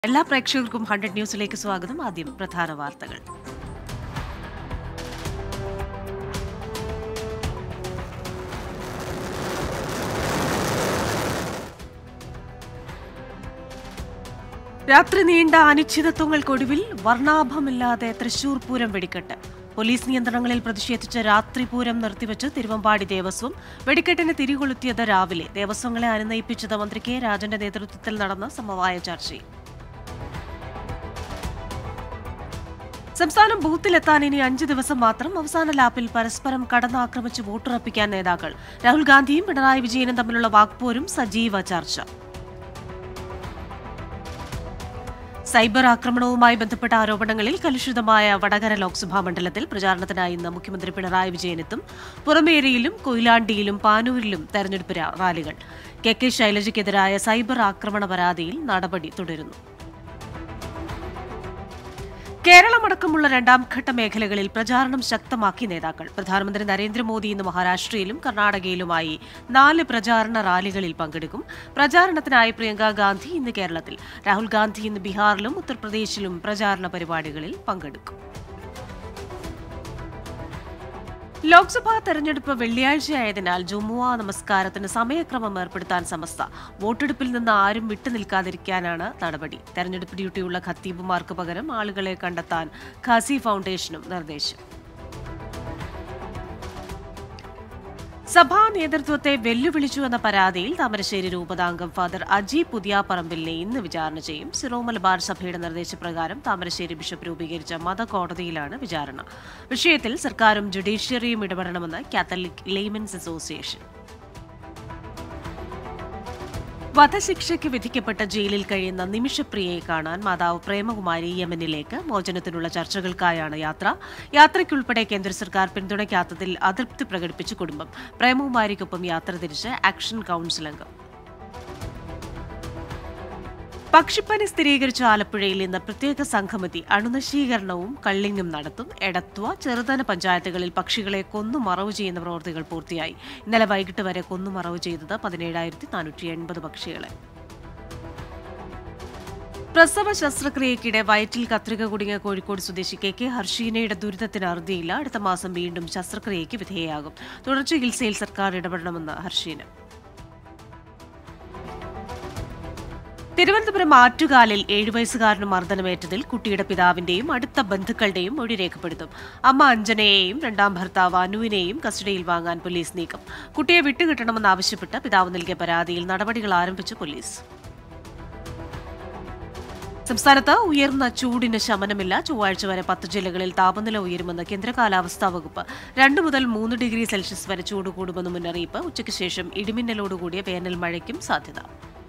എല്ലാ പ്രേക്ഷകർക്കും 100 ന്യൂസിലേക്ക് സ്വാഗതം. ആദ്യം പ്രധാന വാർത്തകൾ. രാത്രി നീണ്ട അനിശ്ചിതത്വങ്ങൾക്കൊടുവിൽ വർണ്ണാഭമില്ലാതെ തൃശൂർ പൂരം വെടിക്കെട്ട്. പോലീസ് നിയന്ത്രണങ്ങളിൽ പ്രതിഷേധിച്ച് രാത്രി പൂരം നിർത്തിവെച്ച് തിരുവമ്പാടി ദേവസ്വം. വെടിക്കെട്ടിന് തിരികൊളുത്തിയത് രാവിലെ. ദേവസ്വങ്ങളെ അനുനയിപ്പിച്ചത് മന്ത്രി കെ രാജന്റെ നേതൃത്വത്തിൽ നടന്ന സമവായ ചർച്ചയിൽ. സംസ്ഥാനം ബൂത്തിലെത്താൻ ഇനി 5 ദിവസം മാത്രം. അവസാന ലാപ്പിൽ പരസ്പരം കടന്നാക്രമിച്ച് വോട്ടുറപ്പിക്കാൻ നേതാക്കൾ. രാഹുൽ ഗാന്ധിയും പിണറായി വിജയനും തമ്മിലുള്ള വാക്പോരും സജീവ ചർച്ച. സൈബർ ആക്രമണവുമായി ബന്ധപ്പെട്ട ആരോപണങ്ങളിൽ കലുഷിതമായ വടകര ലോക്സഭാ മണ്ഡലത്തിൽ പ്രചാരണത്തിനായി ഇന്ന് മുഖ്യമന്ത്രി പിണറായി വിജയനെത്തും. പുറമേരിയിലും കൊയിലാണ്ടിയിലും പാനൂരിലും തെരഞ്ഞെടുപ്പ് റാലികൾ. കെ ശൈലജയ്ക്കെതിരായ സൈബർ ആക്രമണ പരാതിയിൽ നടപടി തുടരുന്നു. കേരളമടക്കമുള്ള രണ്ടാംഘട്ട മേഖലകളിൽ പ്രചാരണം ശക്തമാക്കി നേതാക്കൾ. പ്രധാനമന്ത്രി നരേന്ദ്രമോദി ഇന്ന് മഹാരാഷ്ട്രയിലും കർണാടകയിലുമായി 4 പ്രചാരണ റാലികളിൽ പങ്കെടുക്കും. പ്രചാരണത്തിനായി പ്രിയങ്ക ഗാന്ധി ഇന്ന് കേരളത്തിൽ. രാഹുൽ ഗാന്ധി ഇന്ന് ബീഹാറിലും ഉത്തർപ്രദേശിലും പ്രചാരണ പരിപാടികളിൽ പങ്കെടുക്കും. ലോക്സഭാ തെരഞ്ഞെടുപ്പ് വെള്ളിയാഴ്ചയായതിനാൽ ജുമുഅ നമസ്കാരത്തിന് സമയക്രമം ഏർപ്പെടുത്താൻ സമസ്ത. വോട്ടെടുപ്പിൽ നിന്ന് ആരും വിട്ടുനിൽക്കാതിരിക്കാനാണ് നടപടി. തെരഞ്ഞെടുപ്പ് ഡ്യൂട്ടിയുള്ള ഖത്തീബുമാർക്ക് പകരം ആളുകളെ കണ്ടെത്താൻ ഖാസി ഫൗണ്ടേഷനും നിർദ്ദേശം. സഭാ നേതൃത്വത്തെ വെല്ലുവിളിച്ചുവെന്ന പരാതിയിൽ താമരശ്ശേരി രൂപതാംഗം ഫാദർ അജി പുതിയാപ്പറമ്പിലിനെ ഇന്ന് വിചാരണ ചെയ്യും. സിറോ മലബാർ സഭയുടെ നിർദ്ദേശപ്രകാരം താമരശ്ശേരി ബിഷപ്പ് രൂപീകരിച്ച മതകോടതിയിലാണ് വിചാരണ. വിഷയത്തിൽ സർക്കാരും ജുഡീഷ്യറിയും ഇടപെടണമെന്ന് കാത്തലിക് ലെയ്മൻസ് അസോസിയേഷൻ. വധശിക്ഷയ്ക്ക് വിധിക്കപ്പെട്ട ജയിലിൽ കഴിയുന്ന നിമിഷപ്രിയയെ കാണാൻ മാതാവ് പ്രേമകുമാരി യമനിലേക്ക്. മോചനത്തിനുള്ള ചർച്ചകൾക്കായാണ് യാത്ര. യാത്രയ്ക്കുൾപ്പെടെ കേന്ദ്ര സർക്കാർ പിന്തുണയ്ക്കാത്തതിൽ അതൃപ്തി പ്രകടിപ്പിച്ച് കുടുംബം. പ്രേമകുമാരിക്കൊപ്പം യാത്ര തിരിച്ച് ആക്ഷൻ കൌൺസിൽ അംഗം. പക്ഷിപ്പനി സ്ഥിരീകരിച്ച ആലപ്പുഴയിൽ ഇന്ന് പ്രത്യേക സംഘമെത്തി അണുനശീകരണവും കള്ളിങ്ങും നടത്തും. എടത്വ, ചെറുതന പഞ്ചായത്തുകളിൽ പക്ഷികളെ കൊന്നുമറവ് ചെയ്യുന്ന പ്രവൃത്തികൾ പൂർത്തിയായി. ഇന്നലെ വൈകിട്ട് വരെ കൊന്നുമറവ് ചെയ്തത് 17,480 പക്ഷികളെ. പ്രസവ ശസ്ത്രക്രിയയ്ക്കിടെ വയറ്റിൽ കത്രിക കുടുങ്ങിയ കോഴിക്കോട് സ്വദേശി കെ ഹർഷീനയുടെ ദുരിതത്തിന് അറുതിയില്ല. അടുത്ത മാസം വീണ്ടും ശസ്ത്രക്രിയയ്ക്ക് വിധേയയാകും. തുടർ ചികിത്സയിൽ സർക്കാർ ഇടപെടണമെന്ന് ഹർഷീന. തിരുവനന്തപുരം ആറ്റുകാലിൽ 7 വയസ്സുകാരന് മർദ്ദനമേറ്റതിൽ കുട്ടിയുടെ പിതാവിന്റെയും അടുത്ത ബന്ധുക്കളുടെയും മൊഴി രേഖപ്പെടുത്തും. അമ്മ അഞ്ജനയെയും രണ്ടാം ഭർത്താവ് അനുവിനെയും കസ്റ്റഡിയിൽ വാങ്ങാൻ പോലീസ് നീക്കം. കുട്ടിയെ വിട്ടുകിട്ടണമെന്നാവശ്യപ്പെട്ട് പിതാവ് നൽകിയ പരാതിയിൽ നടപടികൾ ആരംഭിച്ചു പോലീസ്. സംസ്ഥാനത്ത് ഉയർന്ന ചൂടിന് ശമനമില്ല. ചൊവ്വാഴ്ച വരെ 10 ജില്ലകളിൽ താപനില ഉയരുമെന്ന് കേന്ദ്ര കാലാവസ്ഥാ വകുപ്പ്. 2 മുതൽ 3 ഡിഗ്രി സെൽഷ്യസ് വരെ ചൂട് കൂടുമെന്ന് മുന്നറിയിപ്പ്. ഉച്ചയ്ക്ക് ശേഷം ഇടിമിന്നലോടുകൂടിയ വേനൽ മഴയ്ക്കും സാധ്യത.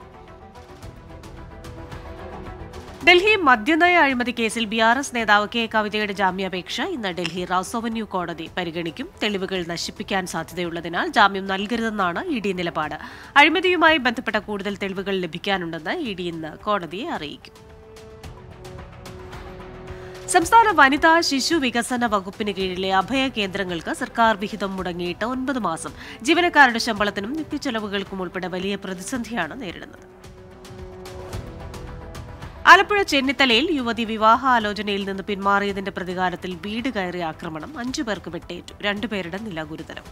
ഡൽഹി മദ്യനയ അഴിമതി കേസിൽ BRS നേതാവ് കെ കവിതയുടെ ജാമ്യാപേക്ഷ ഇന്ന് ഡൽഹി റൌസ് അവന്യൂ കോടതി പരിഗണിക്കും. തെളിവുകൾ നശിപ്പിക്കാൻ സാധ്യതയുള്ളതിനാൽ ജാമ്യം നൽകരുതെന്നാണ് ED നിലപാട്. അഴിമതിയുമായി ബന്ധപ്പെട്ട കൂടുതൽ തെളിവുകൾ ലഭിക്കാനുണ്ടെന്ന് ED ഇന്ന് കോടതിയെ അറിയിക്കും. സംസ്ഥാന വനിതാ ശിശു വികസന വകുപ്പിന് കീഴിലെ അഭയ കേന്ദ്രങ്ങൾക്ക് സർക്കാർ വിഹിതം മുടങ്ങിയിട്ട് 9 മാസം. ജീവനക്കാരുടെ ശമ്പളത്തിനും നിത്യച്ചെലവുകൾക്കും ഉൾപ്പെടെ വലിയ പ്രതിസന്ധിയാണ് നേരിടുന്നത്. ആലപ്പുഴ ചെന്നിത്തലയിൽ യുവതി വിവാഹാലോചനയിൽ നിന്ന് പിന്മാറിയതിന്റെ പ്രതികാരത്തിൽ വീട് കയറിയ ആക്രമണം. 5 പേർക്ക് വെട്ടേറ്റു. 2 പേരുടെ നില ഗുരുതരം.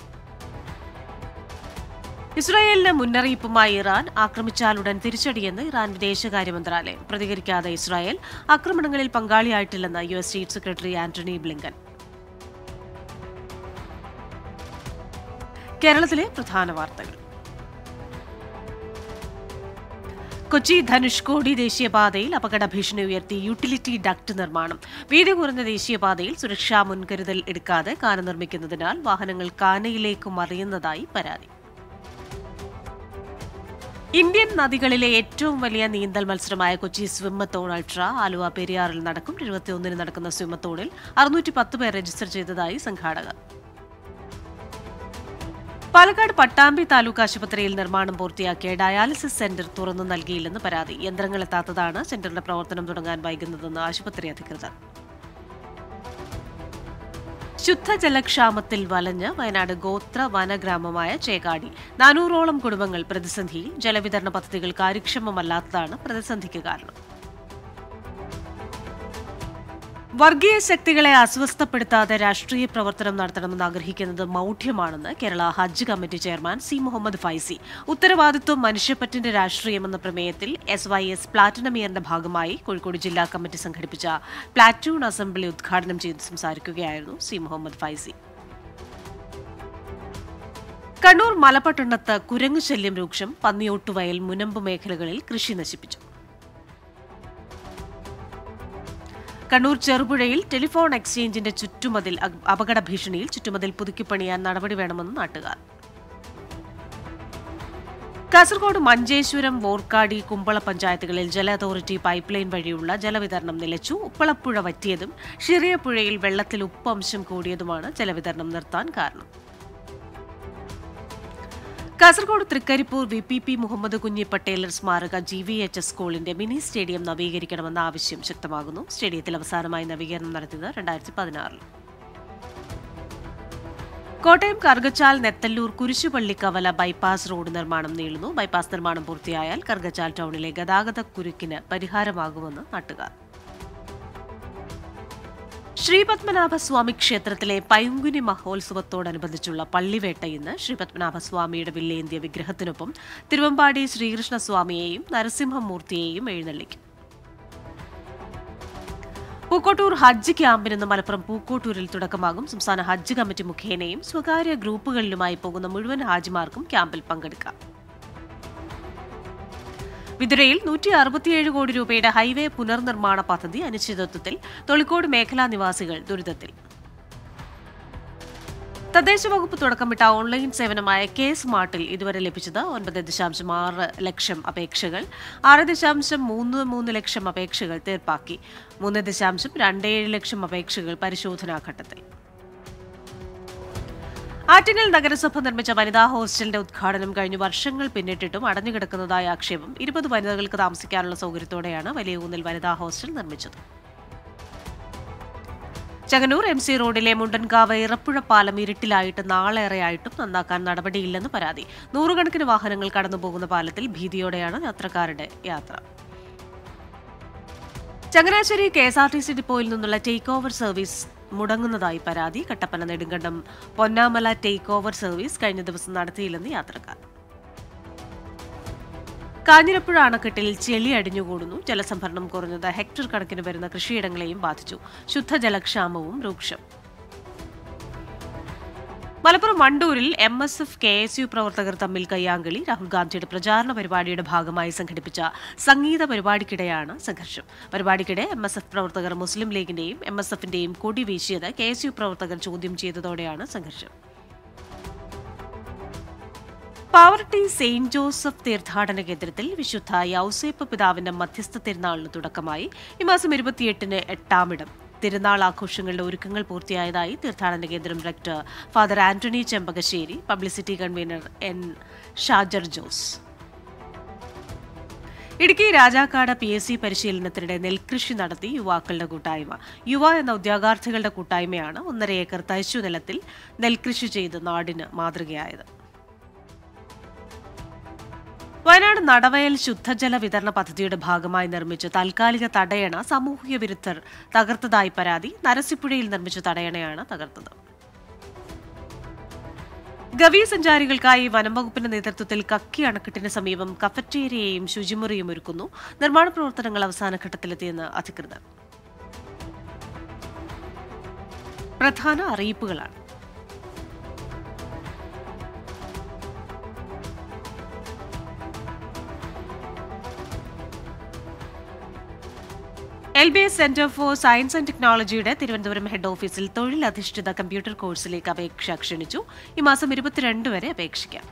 ഇസ്രായേലിന് മുന്നറിയിപ്പുമായി ഇറാൻ. ആക്രമിച്ചാലുടൻ തിരിച്ചടിയെന്ന് ഇറാൻ വിദേശകാര്യ മന്ത്രാലയം. പ്രതികരിക്കാതെ ഇസ്രായേൽ. ആക്രമണങ്ങളിൽ പങ്കാളിയായിട്ടില്ലെന്ന് US state secretary Antony Blinken. കേരളത്തിലെ പ്രധാന വാർത്തകൾ. കൊച്ചി ധനുഷ്കോടി ദേശീയപാതയിൽ അപകട ഭീഷണി ഉയർത്തി യൂട്ടിലിറ്റി ഡക്ട് നിർമ്മാണം. വീതി കുറഞ്ഞ ദേശീയപാതയിൽ സുരക്ഷാ മുൻകരുതൽ എടുക്കാതെ കാന നിർമ്മിക്കുന്നതിനാൽ വാഹനങ്ങൾ കാനയിലേക്ക് മറിയുന്നതായി പരാതി. ഇന്ത്യൻ നദികളിലെ ഏറ്റവും വലിയ നീന്തൽ മത്സരമായ കൊച്ചി സ്വിമ്മത്തോൺ അൾട്ര ആലുവ പെരിയാറിൽ നടക്കും. 21-ന് നടക്കുന്ന സ്വിമ്മത്തോണിൽ 610 പേർ രജിസ്റ്റർ ചെയ്തതായി സംഘാടകർ. പാലക്കാട് പട്ടാമ്പി താലൂക്ക് ആശുപത്രിയിൽ നിർമ്മാണം പൂർത്തിയാക്കിയ ഡയാലിസിസ് സെന്റർ തുറന്നു നൽകിയില്ലെന്ന് പരാതി. യന്ത്രങ്ങൾ എത്താത്തതാണ് സെന്ററിന്റെ പ്രവർത്തനം തുടങ്ങാൻ വൈകുന്നതെന്ന് ആശുപത്രി അധികൃതർ. ശുദ്ധജലക്ഷാമത്തിൽ വലഞ്ഞ് വയനാട് ഗോത്ര വനഗ്രാമമായ ചേകാടി 400ഓളം കുടുംബങ്ങൾ പ്രതിസന്ധിയിൽ. ജലവിതരണ പദ്ധതികൾ കാര്യക്ഷമമല്ലാത്തതാണ് പ്രതിസന്ധിക്ക് കാരണം. വർഗീയ ശക്തികളെ അസ്വസ്ഥപ്പെടുത്താതെ രാഷ്ട്രീയ പ്രവർത്തനം നടത്തണമെന്ന് ആഗ്രഹിക്കുന്നത് മൗഢ്യമാണെന്ന് കേരള ഹജ്ജ് committee chairman C Muhammad Faizy. ഉത്തരവാദിത്വം മനുഷ്യപ്പറ്റിന്റെ രാഷ്ട്രീയമെന്ന പ്രമേയത്തിൽ SYS പ്ലാറ്റിനം ഇയറിന്റെ ഭാഗമായി കോഴിക്കോട് ജില്ലാ കമ്മിറ്റി സംഘടിപ്പിച്ച പ്ലാറ്റൂൺ അസംബ്ലി ഉദ്ഘാടനം ചെയ്ത് സംസാരിക്കുകയായിരുന്നു സി മുഹമ്മദ് ഫൈസി. കണ്ണൂർ മലപട്ടണത്ത് കുരങ്ങു ശല്യം രൂക്ഷം. പന്നിയോട്ടുവയൽ, മുനമ്പ് മേഖലകളിൽ കൃഷി നശിപ്പിച്ചു. കണ്ണൂർ ചെറുപുഴയിൽ ടെലിഫോൺ എക്സ്ചേഞ്ചിന്റെ ചുറ്റുമതിൽ അപകട ഭീഷണിയിൽ. ചുറ്റുമതിൽ പുതുക്കിപ്പണിയാൻ നടപടി വേണമെന്ന് നാട്ടുകാർ. കാസർഗോഡ് മഞ്ചേശ്വരം, വോർക്കാടി, കുമ്പള പഞ്ചായത്തുകളിൽ ജല അതോറിറ്റി പൈപ്പ് ലൈൻ വഴിയുള്ള ജലവിതരണം നിലച്ചു. ഉപ്പളപ്പുഴ വറ്റിയതും ഷിറിയപ്പുഴയിൽ വെള്ളത്തിൽ ഉപ്പംശം കൂടിയതുമാണ് ജലവിതരണം നിർത്താൻ കാരണം. കാസർഗോഡ് തൃക്കരിപ്പൂർ VPP മുഹമ്മദ് കുഞ്ഞി പട്ടേലർ സ്മാരക GVHS സ്കൂളിന്റെ മിനി സ്റ്റേഡിയം നവീകരിക്കണമെന്ന ആവശ്യം ശക്തമാകുന്നു. സ്റ്റേഡിയത്തിൽ അവസാനമായി നവീകരണം നടത്തിയത് 2016. കോട്ടയം കറുകച്ചാൽ നെത്തല്ലൂർ കുരിശുപള്ളിക്കവല ബൈപ്പാസ് റോഡ് നിർമ്മാണം നീളുന്നു. ബൈപ്പാസ് നിർമ്മാണം പൂർത്തിയായാൽ കറുകച്ചാൽ ടൗണിലെ ഗതാഗത കുരുക്കിന് പരിഹാരമാകുമെന്ന് നാട്ടുകാർ. ശ്രീപത്മനാഭസ്വാമി ക്ഷേത്രത്തിലെ പൈങ്കുനി മഹോത്സവത്തോടനുബന്ധിച്ചുള്ള പള്ളിവേട്ട ഇന്ന്. ശ്രീപത്മനാഭസ്വാമിയുടെ വില്ലേന്തിയ വിഗ്രഹത്തിനൊപ്പം തിരുവമ്പാടി ശ്രീകൃഷ്ണസ്വാമിയെയും നരസിംഹമൂർത്തിയെയും എഴുന്നള്ളിക്കും. പൂക്കോട്ടൂർ ഹജ്ജ് ക്യാമ്പിന് മലപ്പുറം പൂക്കോട്ടൂരിൽ തുടക്കമാകും. സംസ്ഥാന ഹജ്ജ് കമ്മിറ്റി മുഖേനയും സ്വകാര്യ ഗ്രൂപ്പുകളിലുമായി പോകുന്ന മുഴുവൻ ഹാജിമാർക്കും ക്യാമ്പിൽ പങ്കെടുക്കാം. വിതുരയിൽ 167 കോടി രൂപയുടെ ഹൈവേ പുനർനിർമ്മാണ പദ്ധതി അനിശ്ചിതത്വത്തിൽ. തൊളിക്കോട് മേഖലാ നിവാസികൾ ദുരിതത്തിൽ. തദ്ദേശ വകുപ്പ് തുടക്കമിട്ട ഓൺലൈൻ സേവനമായ K-സ്മാർട്ടിൽ ഇതുവരെ ലഭിച്ചത് 9.6 ലക്ഷം അപേക്ഷകൾ. 6.33 ലക്ഷം അപേക്ഷകൾ തീർപ്പാക്കി. 3.27 ലക്ഷം അപേക്ഷകൾ പരിശോധനാഘട്ടത്തിൽ. ആറ്റിങ്ങൽ നഗരസഭ നിർമ്മിച്ച വനിതാ ഹോസ്റ്റലിന്റെ ഉദ്ഘാടനം കഴിഞ്ഞ് വർഷങ്ങൾ പിന്നിട്ടിട്ടും അടഞ്ഞുകിടക്കുന്നതായ ആക്ഷേപം. 20 വനിതകൾക്ക് താമസിക്കാനുള്ള സൗകര്യത്തോടെയാണ് വലിയ ഊന്നിൽ വനിതാ ഹോസ്റ്റൽ നിർമ്മിച്ചത്. ചങ്ങന്നൂർ MC റോഡിലെ മുണ്ടൻകാവ് ഇറപ്പുഴ പാലം ഇരുട്ടിലായിട്ട് നാളേറെയായിട്ടും നന്നാക്കാൻ നടപടിയില്ലെന്ന് പരാതി. നൂറുകണക്കിന് വാഹനങ്ങൾ കടന്നുപോകുന്ന പാലത്തിൽ ഭീതിയോടെയാണ് യാത്രക്കാരുടെ യാത്ര. ചങ്ങനാശ്ശേരി KSRTC ഡിപ്പോയിൽ നിന്നുള്ള ടേക്ക് ഓവർ സർവീസ് മുടങ്ങുന്നതായി പരാതി. Kattappana Nedumkandam Ponnamala take over service കഴിഞ്ഞ ദിവസം നടത്തിയില്ലെന്ന് യാത്രക്കാർ. കാഞ്ഞിരപ്പുഴ അണക്കെട്ടിൽ ചെളി അടിഞ്ഞുകൂടുന്നു. ജലസംഭരണം കുറഞ്ഞത് ഹെക്ടർ കണക്കിന് വരുന്ന കൃഷിയിടങ്ങളെയും ബാധിച്ചു. ശുദ്ധജലക്ഷാമവും രൂക്ഷം. മലപ്പുറം വണ്ടൂരിൽ MSF KSU പ്രവർത്തകർ തമ്മിൽ കയ്യാങ്കളി. രാഹുൽ ഗാന്ധിയുടെ പ്രചാരണ പരിപാടിയുടെ ഭാഗമായി സംഘടിപ്പിച്ച സംഗീത പരിപാടിക്കിടെയാണ് സംഘർഷം. പരിപാടിക്കിടെ MSF പ്രവർത്തകർ മുസ്ലിം ലീഗിന്റെയും MSFന്റെയും കൊടി വീശിയത് KSU പ്രവർത്തകർ ചോദ്യം ചെയ്തതോടെയാണ് സംഘർഷം. പാവർട്ടി സെയിന്റ് ജോസഫ് തീർത്ഥാടന കേന്ദ്രത്തിൽ വിശുദ്ധ യൗസേപ്പ് പിതാവിന്റെ മധ്യസ്ഥ തിരുനാളിന് തുടക്കമായി. ഈ മാസം 28-ന് 8-ാമിടം. തിരുനാൾ ആഘോഷങ്ങളുടെ ഒരുക്കങ്ങൾ പൂർത്തിയായതായി തീർത്ഥാടന കേന്ദ്രം director father Antony Chempakassery, publicity convener N. Shajar Jose. Idukki Rajakkad PSC പരിശീലനത്തിനിടെ നെൽകൃഷി നടത്തി യുവാക്കളുടെ കൂട്ടായ്മ. യുവ എന്ന ഉദ്യോഗാർത്ഥികളുടെ കൂട്ടായ്മയാണ് 1.5 ഏക്കർ തരിശു നിലത്തിൽ നെൽകൃഷി ചെയ്ത് നാടിന് മാതൃകയായത്. വയനാട് നടവയൽ ശുദ്ധജല വിതരണ പദ്ധതിയുടെ ഭാഗമായി നിർമ്മിച്ച താൽക്കാലിക തടയണ സാമൂഹിക വിരുദ്ധർ തകർത്തതായി പരാതി. നരസിപ്പുഴയിൽ നിർമ്മിച്ച തടയണയാണ് തകർത്തത്. ഗവി സഞ്ചാരികൾക്കായി വനംവകുപ്പിന്റെ നേതൃത്വത്തിൽ കക്കി അണക്കെട്ടിന് സമീപം കഫറ്റേരിയയും ശുചിമുറിയും ഒരുക്കുന്നു. നിർമ്മാണ പ്രവർത്തനങ്ങൾ അവസാന ഘട്ടത്തിലെത്തിയെന്ന് അധികൃതർ. പ്രധാന അറിയിപ്പുകളാണ്. LBS centre for science and ടെക്നോളജിയുടെ തിരുവനന്തപുരം ഹെഡ് ഓഫീസിൽ തൊഴിലധിഷ്ഠിത കമ്പ്യൂട്ടർ കോഴ്സിലേക്ക് അപേക്ഷ ക്ഷണിച്ചു. ഈ മാസം 22 വരെ അപേക്ഷിക്കാം.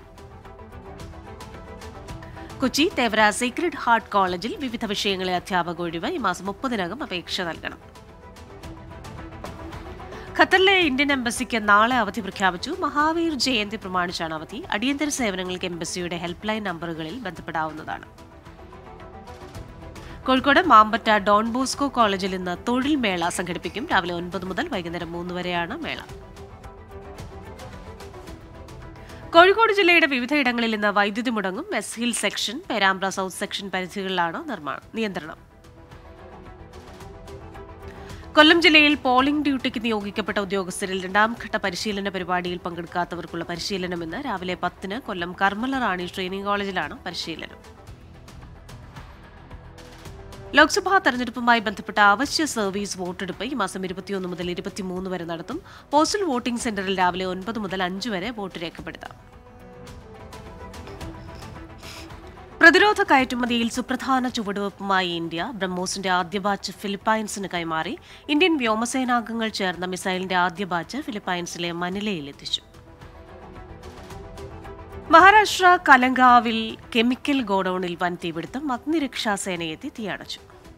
കൊച്ചി തേവര സീക്രട്ട് ഹാർട്ട് കോളേജിൽ വിവിധ വിഷയങ്ങളെ അധ്യാപക ഒഴിവ്. ഈ മാസം 30-നകം അപേക്ഷ നൽകണം. ഖത്തറിലെ ഇന്ത്യൻ എംബസിക്ക് നാളെ അവധി പ്രഖ്യാപിച്ചു. മഹാവീർ ജയന്തി പ്രമാണിച്ചാണ് അവധി. അടിയന്തര സേവനങ്ങൾക്ക് എംബസിയുടെ ഹെൽപ്പ് ലൈൻ നമ്പറുകളിൽ ബന്ധപ്പെടാവുന്നതാണ്. കോഴിക്കോട് മാമ്പറ്റ ഡോൺ ബോസ്കോ കോളേജിൽ ഇന്ന് തൊഴിൽ മേള സംഘടിപ്പിക്കും. രാവിലെ 9 മുതൽ വൈകുന്നേരം 3 വരെയാണ് മേള. കോഴിക്കോട് ജില്ലയുടെ വിവിധയിടങ്ങളിൽ ഇന്ന് വൈദ്യുതി മുടങ്ങും. West hill section, Perambra south section പരിധികളിലാണ് നിയന്ത്രണം. കൊല്ലം ജില്ലയിൽ പോളിംഗ് ഡ്യൂട്ടിക്ക് നിയോഗിക്കപ്പെട്ട ഉദ്യോഗസ്ഥരിൽ രണ്ടാംഘട്ട പരിശീലന പരിപാടിയിൽ പങ്കെടുക്കാത്തവർക്കുള്ള പരിശീലനം ഇന്ന് രാവിലെ 10-ന് കൊല്ലം കർമ്മല റാണി ട്രെയിനിംഗ് കോളേജിലാണ് പരിശീലനം. ലോക്സഭാ തെരഞ്ഞെടുപ്പുമായി ബന്ധപ്പെട്ട അവശ്യ സർവീസ് വോട്ടെടുപ്പ് ഈ മാസം 21 മുതൽ 23 വരെ നടത്തും. പോസ്റ്റൽ വോട്ടിംഗ് സെന്ററിൽ രാവിലെ 9 മുതൽ 5 വരെ വോട്ട് രേഖപ്പെടുത്താം. പ്രതിരോധ കയറ്റുമതിയിൽ സുപ്രധാന ചുവടുവയ്പുമായി ഇന്ത്യ. ബ്രഹ്മോസിന്റെ ആദ്യ ബാച്ച് ഫിലിപ്പൈൻസിന് കൈമാറി. ഇന്ത്യൻ വ്യോമസേനാംഗങ്ങൾ ചേർന്ന മിസൈലിന്റെ ആദ്യ ബാച്ച് ഫിലിപ്പൈൻസിലെ മനിലയിൽ എത്തിച്ചു. മഹാരാഷ്ട്ര കലങ്കാവിൽ കെമിക്കൽ ഗോഡൌണിൽ വൻ തീപിടുത്തം. അഗ്നിരക്ഷാസേനയെത്തി തീയണച്ചു.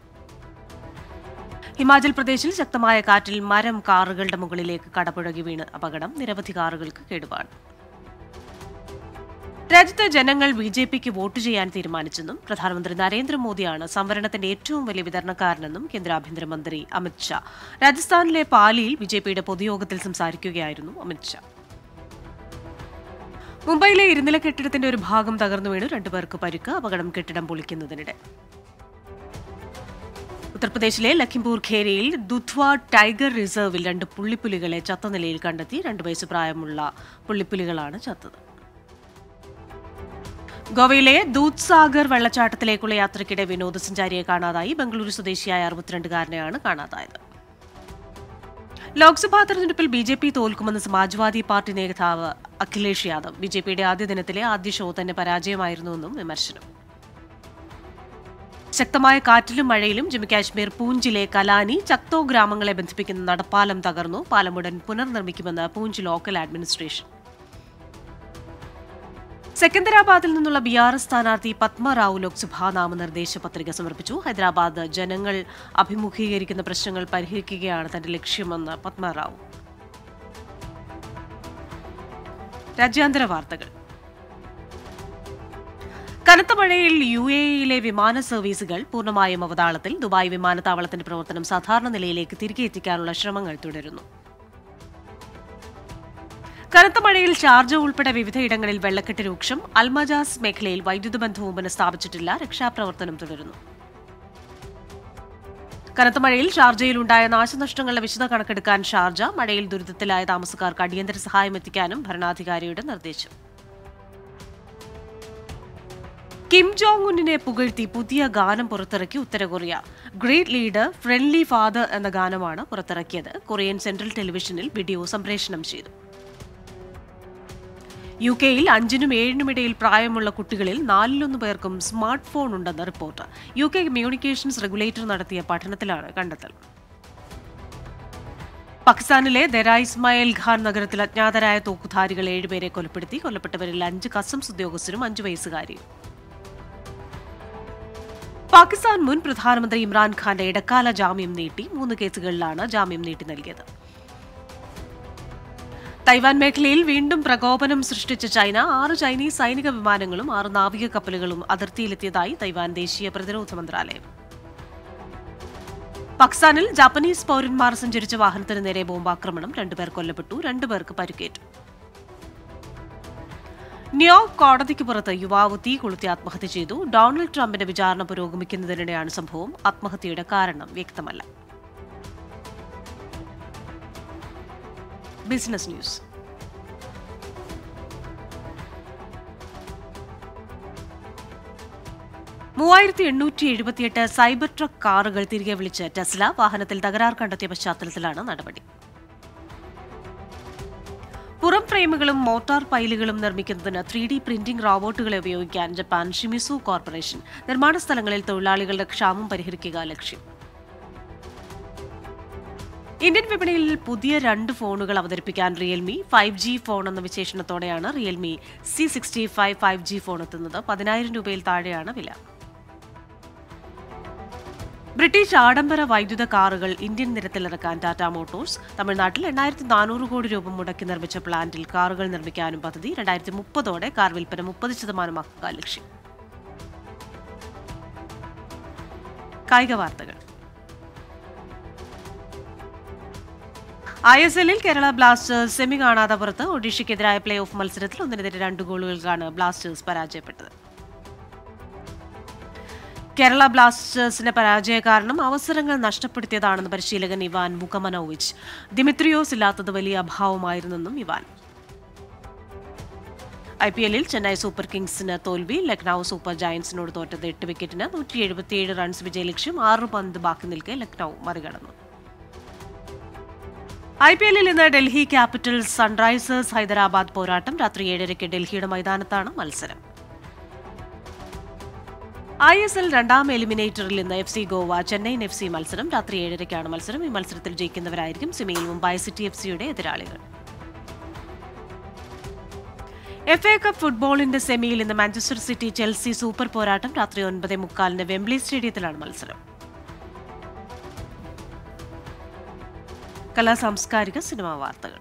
ഹിമാചൽ പ്രദേശിൽ ശക്തമായ കാറ്റിൽ മരം കാറുകളുടെ മുകളിലേക്ക് കടപുഴകി വീണ് അപകടം. നിരവധി കാറുകൾക്ക് കേടുപാട്. രാജ്യത്തെ ജനങ്ങൾ ബിജെപിക്ക് വോട്ട് ചെയ്യാൻ തീരുമാനിച്ചെന്നും പ്രധാനമന്ത്രി നരേന്ദ്രമോദിയാണ് സംവരണത്തിന്റെ ഏറ്റവും വലിയ വിതരണക്കാരനെന്നും കേന്ദ്ര ആഭ്യന്തരമന്ത്രി അമിത്ഷാ. രാജസ്ഥാനിലെ പാലിയിൽ ബിജെപിയുടെ പൊതുയോഗത്തിൽ സംസാരിക്കുകയായിരുന്നു അമിത്ഷാ. മുംബൈയിലെ ഇരുനില കെട്ടിടത്തിന്റെ ഒരു ഭാഗം തകർന്നു വീണു. 2 പേർക്ക് പരിക്ക്. അപകടം കെട്ടിടം പൊളിക്കുന്നതിനിടെ. ഉത്തർപ്രദേശിലെ ലഖിംപൂർ ഖേരിയിൽ ദുധ്വ ടൈഗർ റിസർവിൽ 2 പുള്ളിപ്പുലികളെ ചത്ത നിലയിൽ കണ്ടെത്തി. 2 വയസ്സ് പ്രായമുള്ള പുള്ളിപ്പുലികളാണ് ചത്തത്. ഗോവയിലെ ദൂദ്സാഗർ വെള്ളച്ചാട്ടത്തിലേക്കുള്ള യാത്രയ്ക്കിടെ വിനോദസഞ്ചാരിയെ കാണാതായി. ബംഗളൂരു സ്വദേശിയായ 62-കാരനെയാണ് കാണാതായത്. ലോക്സഭാ തെരഞ്ഞെടുപ്പിൽ ബിജെപി തോൽക്കുമെന്ന് സമാജ്വാദി പാർട്ടി നേതാവ് അഖിലേഷ് യാദവ്. ബിജെപിയുടെ ആദ്യ ദിനത്തിലെ ആദ്യ ഷോ തന്നെ പരാജയമായിരുന്നുവെന്നും വിമർശനം. ശക്തമായ കാറ്റിലും മഴയിലും ജമ്മുകാശ്മീർ പൂഞ്ചിലെ കലാനി ചക്തോ ഗ്രാമങ്ങളെ ബന്ധിപ്പിക്കുന്ന നടപ്പാലം തകർന്നു. പാലം ഉടൻ പുനർനിർമ്മിക്കുമെന്ന് പൂഞ്ച് ലോക്കൽ അഡ്മിനിസ്ട്രേഷൻ. സെക്കന്ദരാബാദിൽ നിന്നുള്ള BRS സ്ഥാനാർത്ഥി പത്മറാവു ലോക്സഭാ നാമനിർദ്ദേശ പത്രിക സമർപ്പിച്ചു. ഹൈദരാബാദ് ജനങ്ങൾ അഭിമുഖീകരിക്കുന്ന പ്രശ്നങ്ങൾ പരിഹരിക്കുകയാണ് തന്റെ ലക്ഷ്യമെന്ന് പത്മറാവു. രാജ്യാന്തര വാർത്തകൾ. കനത്ത മഴയിൽ UAE-യിലെ വിമാന സർവീസുകൾ പൂർണ്ണമായും അവതാളത്തിൽ. ദുബായ് വിമാനത്താവളത്തിന്റെ പ്രവർത്തനം സാധാരണ നിലയിലേക്ക് തിരികെ എത്തിക്കാനുള്ള ശ്രമങ്ങൾ തുടരുന്നു. കനത്ത മഴയിൽ ഷാർജ ഉൾപ്പെടെ വിവിധയിടങ്ങളിൽ വെള്ളക്കെട്ട് രൂക്ഷം. അൽമജാസ് മേഖലയിൽ വൈദ്യുത ബന്ധവും പുനഃസ്ഥാപിച്ചിട്ടില്ല. രക്ഷാപ്രവർത്തനം തുടരുന്നു. കനത്ത മഴയിൽ ഷാർജയിലുണ്ടായ നാശനഷ്ടങ്ങളുടെ വിശദ കണക്കെടുക്കാൻ ഷാർജ. മഴയിൽ ദുരിതത്തിലായ താമസക്കാർക്ക് അടിയന്തര സഹായം എത്തിക്കാനും ഭരണാധികാരിയുടെ നിർദ്ദേശം. കിം ജോങ് ഉന്നിനെ പുകഴ്ത്തി പുതിയ ഗാനം പുറത്തിറക്കി ഉത്തര Korea. Great leader friendly father എന്ന ഗാനമാണ് പുറത്തിറക്കിയത്. കൊറിയൻ സെൻട്രൽ ടെലിവിഷനിൽ വീഡിയോ സംപ്രേഷണം ചെയ്തു. UK-യിൽ 5-നും 7-നും ഇടയിൽ പ്രായമുള്ള കുട്ടികളിൽ 4-1 പേർക്കും സ്മാർട്ട് ഫോൺ ഉണ്ടെന്ന് റിപ്പോർട്ട്. UK കമ്മ്യൂണിക്കേഷൻസ് റെഗുലേറ്റർ നടത്തിയ പഠനത്തിലാണ് കണ്ടെത്തൽ. പാകിസ്ഥാനിലെ ദെര ഇസ്മായിൽ ഖാൻ നഗരത്തിൽ അജ്ഞാതരായ തോക്കുധാരികൾ 7 പേരെ കൊലപ്പെടുത്തി. കൊല്ലപ്പെട്ടവരിൽ 5 കസ്റ്റംസ് ഉദ്യോഗസ്ഥരും 5 വയസ്സുകാരിയും. പാകിസ്ഥാൻ മുൻ പ്രധാനമന്ത്രി ഇമ്രാൻഖാന്റെ ഇടക്കാല ജാമ്യം നീട്ടി. 3 കേസുകളിലാണ് ജാമ്യം നീട്ടി നൽകിയത്. തൈവാൻ മേഖലയിൽ വീണ്ടും പ്രകോപനം സൃഷ്ടിച്ച ചൈന. 6 ചൈനീസ് സൈനിക വിമാനങ്ങളും 6 നാവിക കപ്പലുകളും അതിർത്തിയിലെത്തിയതായി തൈവാൻ ദേശീയ പ്രതിരോധ മന്ത്രാലയം. പാകിസ്ഥാനിൽ ജാപ്പനീസ് പൌരന്മാർ സഞ്ചരിച്ച വാഹനത്തിന് നേരെ ബോംബാക്രമണം. 2 പേർ കൊല്ലപ്പെട്ടു. 2 പേർക്ക് പരിക്കേറ്റു. ന്യൂയോർക്ക് കോടതിക്ക് പുറത്ത് യുവാവ് തീ കൊളുത്തി ആത്മഹത്യ ചെയ്തു. ഡൊണാൾഡ് ട്രംപിന്റെ വിചാരണ പുരോഗമിക്കുന്നതിനിടെയാണ് സംഭവം. ആത്മഹത്യയുടെ കാരണം വ്യക്തമല്ല. Business news. $3,878 സൈബർ ട്രക്ക് കാറുകൾ തിരികെ വിളിച്ച് ടെസ്ല. വാഹനത്തിൽ തകരാർ കണ്ടെത്തിയ പശ്ചാത്തലത്തിലാണ് നടപടി. പുറം ഫ്രെയിമുകളും മോട്ടാർ പൈലുകളും നിർമ്മിക്കുന്നതിന് 3D പ്രിന്റിംഗ് റോബോട്ടുകളെ ഉപയോഗിക്കാൻ ജപ്പാൻ ഷിമിസു കോർപ്പറേഷൻ. നിർമ്മാണ സ്ഥലങ്ങളിൽ തൊഴിലാളികളുടെ ക്ഷാമം പരിഹരിക്കുക ലക്ഷ്യം. ഇന്ത്യൻ വിപണിയിൽ പുതിയ 2 ഫോണുകൾ അവതരിപ്പിക്കാൻ റിയൽമി. 5G ഫോൺ എന്ന വിശേഷണത്തോടെയാണ് റിയൽമി C65 5G ഫോൺ എത്തുന്നത്. 10,000 രൂപയിൽ താഴെയാണ് വില. ബ്രിട്ടീഷ് ആഡംബര വൈദ്യുത കാറുകൾ ഇന്ത്യൻ നിരത്തിലിറക്കാൻ ടാറ്റ മോട്ടോഴ്സ്. തമിഴ്നാട്ടിൽ 8,400 കോടി രൂപ മുടക്കി നിർമ്മിച്ച പ്ലാന്റിൽ കാറുകൾ നിർമ്മിക്കാനും പദ്ധതി. 2030 കാർ വിൽപ്പന 30% ലക്ഷ്യം. കായിക വാർത്തകൾ. ISL-ൽ കേരള ബ്ലാസ്റ്റേഴ്സ് സെമി കാണാതെ പുറത്ത്. ഒഡീഷയ്ക്കെതിരായ പ്ലേ ഓഫ് മത്സരത്തിൽ 1-2 ഗോളുകൾക്കാണ് ബ്ലാസ്റ്റേഴ്സ് പരാജയപ്പെട്ടത്. കേരള ബ്ലാസ്റ്റേഴ്സിന്റെ പരാജയ കാരണം അവസരങ്ങൾ നഷ്ടപ്പെടുത്തിയതാണെന്ന് പരിശീലകൻ ഇവാൻ വുകമനോവിച്ച്. ദിമിത്രിയോസ് ഇല്ലാത്തത് വലിയ അഭാവമായിരുന്നെന്നും ഇവാൻ. IPL-ൽ ചെന്നൈ സൂപ്പർ കിങ്സിന് തോൽവി. ലക്നൌ സൂപ്പർ ജയന്റ്സിനോട് തോറ്റത് 8 വിക്കറ്റിന്. 177 റൺസ് വിജയലക്ഷ്യം. 6 പന്ത് ബാക്കി നിൽക്കെ ലക്നൌ മറികടന്നു. IPL-ൽ ഇന്ന് ഡൽഹി ക്യാപിറ്റൽസ് സൺറൈസേഴ്സ് ഹൈദരാബാദ് പോരാട്ടം. രാത്രി 7:30 ഡൽഹിയുടെ മൈതാനത്താണ് മത്സരം. ISL രണ്ടാം എലിമിനേറ്ററിൽ ഇന്ന് FC ഗോവ ചെന്നൈയിൻ FC മത്സരം. രാത്രി 7:30 മത്സരം. ഈ മത്സരത്തിൽ ജയിക്കുന്നവരായിരിക്കും സെമിയിൽ മുംബൈ സിറ്റി FCയുടെ എതിരാളികൾ. FA കപ്പ് ഫുട്ബോളിന്റെ സെമിയിൽ ഇന്ന് മാഞ്ചസ്റ്റർ സിറ്റി ചെൽസി സൂപ്പർ പോരാട്ടം. രാത്രി 9:45 വെംബ്ലി സ്റ്റേഡിയത്തിലാണ് മത്സരം. കലാ സാംസ്കാരിക സിനിമാ വാർത്തകൾ.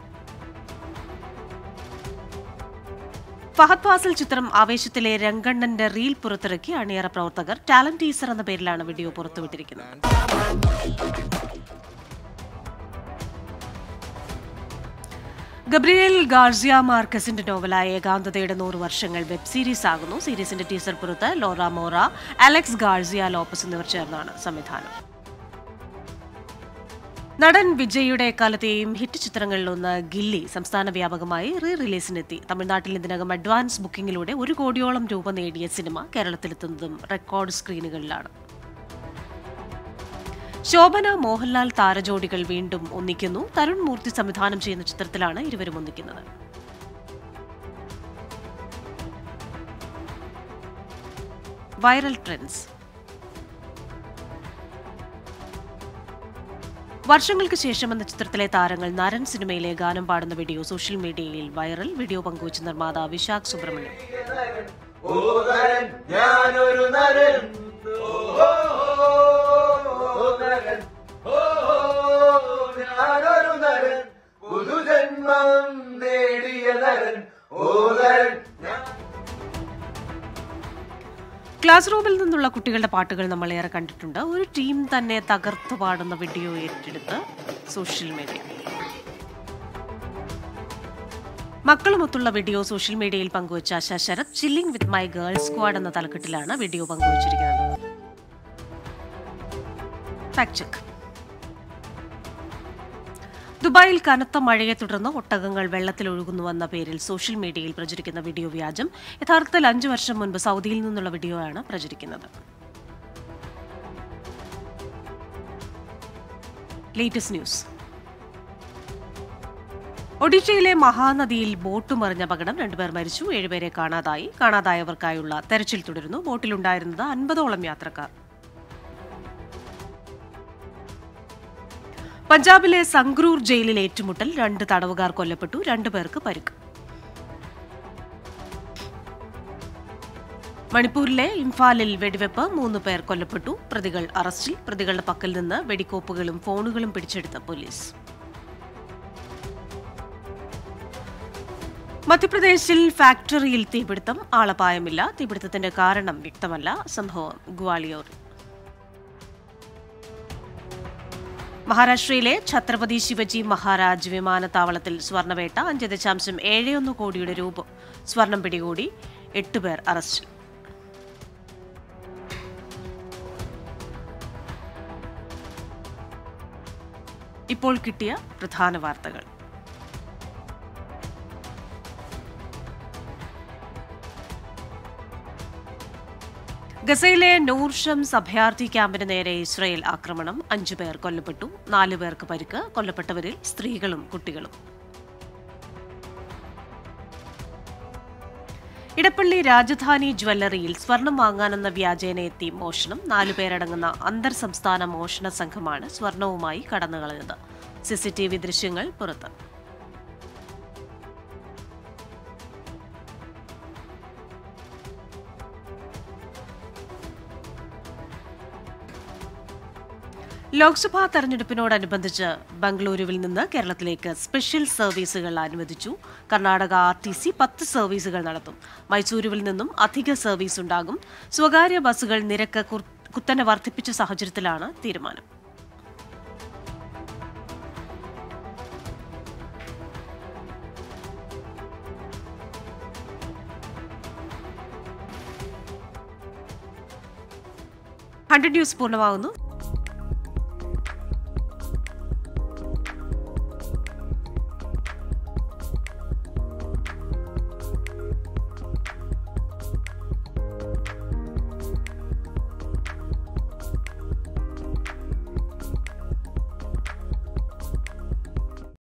ഫഹദ് ഫാസിൽ ചിത്രം ആവേശത്തിലെ രംഗണ്ണന്റെ റീൽ പുറത്തിറക്കി അണിയറ പ്രവർത്തകർ. ടാലന്റ് ടീസർ എന്ന പേരിലാണ് വീഡിയോ പുറത്തുവിട്ടിരിക്കുന്നത്. ഗബ്രിയേൽ ഗാർസിയ മാർക്കസിന്റെ നോവലായ ഏകാന്തതയുടെ 100 വർഷങ്ങൾ വെബ് സീരീസ് ആകുന്നു. സീരീസിന്റെ ടീസർ പുറത്ത് Laura Mora, Alex Garcia Lopez എന്നിവർ ചേർന്നാണ് സംവിധാനം. നടൻ വിജയുടെ എക്കാലത്തെയും ഹിറ്റ് ചിത്രങ്ങളിലൊന്ന് ഗില്ലി സംസ്ഥാന വ്യാപകമായി റിലീസിനെത്തി. തമിഴ്നാട്ടിൽ ഇതിനകം അഡ്വാൻസ് ബുക്കിംഗിലൂടെ 1 കോടിയോളം രൂപ നേടിയ സിനിമ കേരളത്തിലെത്തുന്നതും റെക്കോർഡ് സ്ക്രീനുകളിലാണ്. ശോഭന മോഹൻലാൽ താരജോഡികൾ വീണ്ടും ഒന്നിക്കുന്നു. തരുൺ മൂർത്തി സംവിധാനം ചെയ്യുന്ന ചിത്രത്തിലാണ് ഇരുവരും ഒന്നിക്കുന്നത്. Viral trends. വർഷങ്ങൾക്ക് ശേഷം എന്ന ചിത്രത്തിലെ താരങ്ങൾ നരൻ സിനിമയിലെ ഗാനം പാടുന്ന വീഡിയോ സോഷ്യൽ മീഡിയയിൽ വൈറൽ. വീഡിയോ പങ്കുവച്ച നിർമ്മാതാവ് വിശാഖ് സുബ്രഹ്മണ്യം. ക്ലാസ് റൂമിൽ നിന്നുള്ള കുട്ടികളുടെ പാട്ടുകൾ നമ്മൾ ഏറെ കണ്ടിട്ടുണ്ട്. ഒരു ടീം തന്നെ തകർത്തു പാടുന്ന വീഡിയോ ഏറ്റെടുത്ത് സോഷ്യൽ മീഡിയ. മക്കളുമൊത്തുള്ള വീഡിയോ സോഷ്യൽ മീഡിയയിൽ പങ്കുവച്ച Sarath chilling with my girls squad എന്ന തലക്കെട്ടിലാണ് വീഡിയോ പങ്കുവച്ചിരിക്കുന്നത്. Fact check. ദുബായിൽ കനത്ത മഴയെ തുടർന്ന് ഒട്ടകങ്ങൾ വെള്ളത്തിലൊഴുകുന്നുവെന്ന പേരിൽ സോഷ്യൽ മീഡിയയിൽ പ്രചരിക്കുന്ന വീഡിയോ വ്യാജം. യഥാർത്ഥത്തിൽ 5 വർഷം മുൻപ് സൗദിയിൽ നിന്നുള്ള വീഡിയോയാണ് പ്രചരിക്കുന്നത്. Latest news. ഒഡീഷയിലെ മഹാനദിയിൽ ബോട്ട് മറിഞ്ഞ അപകടം. 2 പേർ മരിച്ചു, 7 പേരെ കാണാതായി. കാണാതായവർക്കായുള്ള തെരച്ചിൽ തുടരുന്നു. ബോട്ടിലുണ്ടായിരുന്നത് 50ഓളം യാത്രക്കാർ. പഞ്ചാബിലെ സംഗ്രൂർ ജയിലിൽ ഏറ്റുമുട്ടൽ. 2 തടവുകാർ കൊല്ലപ്പെട്ടു, 2 പേർക്ക് പരിക്ക്. മണിപ്പൂരിലെ ഇംഫാലിൽ വെടിവെപ്പ്. 3 പേർ കൊല്ലപ്പെട്ടു, പ്രതികൾ അറസ്റ്റിൽ. പ്രതികളുടെ പക്കൽ നിന്ന് വെടിക്കോപ്പുകളും ഫോണുകളും പിടിച്ചെടുത്ത പോലീസ്. മധ്യപ്രദേശിൽ ഫാക്ടറിയിൽ തീപിടുത്തം. ആളപായമില്ല. തീപിടുത്തത്തിന്റെ കാരണം വ്യക്തമല്ല. സംഭവം ഗ്വാളിയോർ. മഹാരാഷ്ട്രയിലെ ഛത്രപതി ശിവജി മഹാരാജ് വിമാനത്താവളത്തിൽ സ്വർണ്ണവേട്ട. 5.71 കോടിയുടെ രൂപ സ്വർണം പിടികൂടി. 8 പേർ അറസ്റ്റിൽ. ഇപ്പോൾ കിട്ടിയ പ്രധാന വാർത്തകൾ. ഗസയിലെ നൂർ ഷംസ് അഭയാർത്ഥി ക്യാമ്പിന് നേരെ ഇസ്രയേൽ ആക്രമണം. 5 പേർ കൊല്ലപ്പെട്ടു, 4 പേർക്ക് പരിക്ക്. കൊല്ലപ്പെട്ടവരിൽ സ്ത്രീകളും കുട്ടികളും. ഇടപ്പള്ളി രാജധാനി ജ്വല്ലറിയിൽ സ്വർണം വാങ്ങാനെന്ന വ്യാജേന എത്തി മോഷണം. 4 പേരടങ്ങുന്ന അന്തർ സംസ്ഥാന മോഷണ സംഘമാണ് സ്വർണവുമായി കടന്നുകളഞ്ഞത്. CCTV ദൃശ്യങ്ങൾ പുറത്ത്. ലോക്സഭാ തെരഞ്ഞെടുപ്പിനോടനുബന്ധിച്ച് ബംഗളൂരുവിൽ നിന്ന് കേരളത്തിലേക്ക് സ്പെഷ്യൽ സർവീസുകൾ അനുവദിച്ചു. കർണാടക RTC 10 സർവീസുകൾ നടത്തും. മൈസൂരുവിൽ നിന്നും അധിക സർവീസ് ഉണ്ടാകും. സ്വകാര്യ ബസ്സുകൾ നിരക്ക് കുത്തനെ വർദ്ധിപ്പിച്ച സാഹചര്യത്തിലാണ് തീരുമാനം. 100 ന്യൂസ് പൂർണ്ണമാകുന്നു.